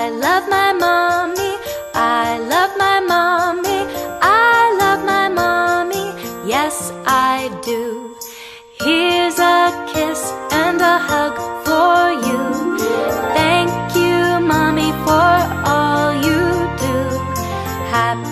love my mommy, I love my mommy, I love my mommy, yes I do. Here's a kiss and a hug for you. Thank you, mommy, for all you do. Happy